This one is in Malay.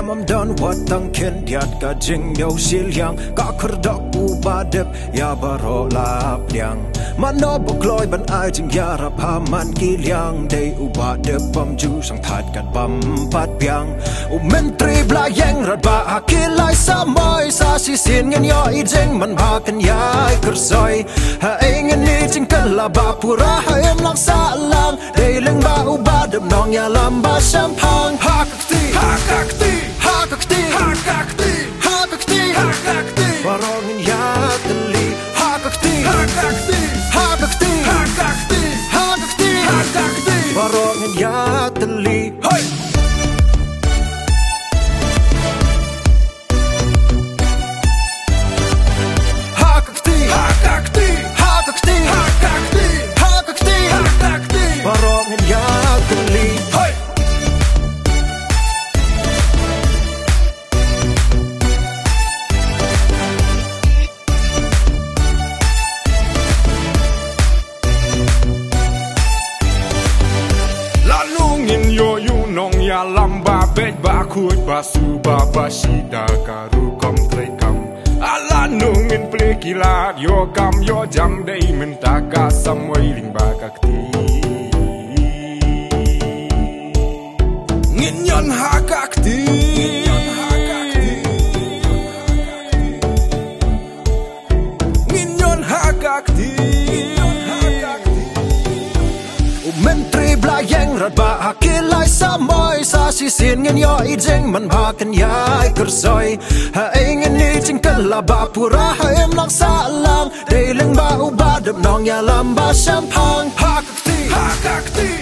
am done what tang ken diat ka jing yo sil yang ka kherdok u badep ya baro la pliang mano bokloi ban ai jing ya ra pha man ki liang dei u badep pam ju sang that kat bam pat piang u mentri bla yang rat ba akilai sa moi sa si sin ngen yo I jing man ba kan yai kersoi ha ngen ni jing kan la ba pura ha em lang sa lang dei leng ba u badep nong ya lam ba sham phang ha kakti ha kakti ha kakti ha kakti ha kakti ha kakti barongin ya tali ha kakti ha kakti ha kakti ha kakti ha kakti ha kakti barongin ya tali hey ha kakti ha kakti ha kakti ha kakti ha kakti ha kakti barongin ya tali hey nong ya lamba bej ba kuj ba su ba ba shida karu kom trei kam ala nungin ple kilat yo kam yo jam dei mentaka samwai ling ba kakti ngin yon ha kakti ngin yon ha kakti mentri bla yang rat ba akilai sa moi sa si sin ngen yo I jing man ba kan yai kersoi ha ngen ni jing kan la ba pura ha em lang sa lang dei leng ba u ba dep nong ya lam ba sham phang ha kakti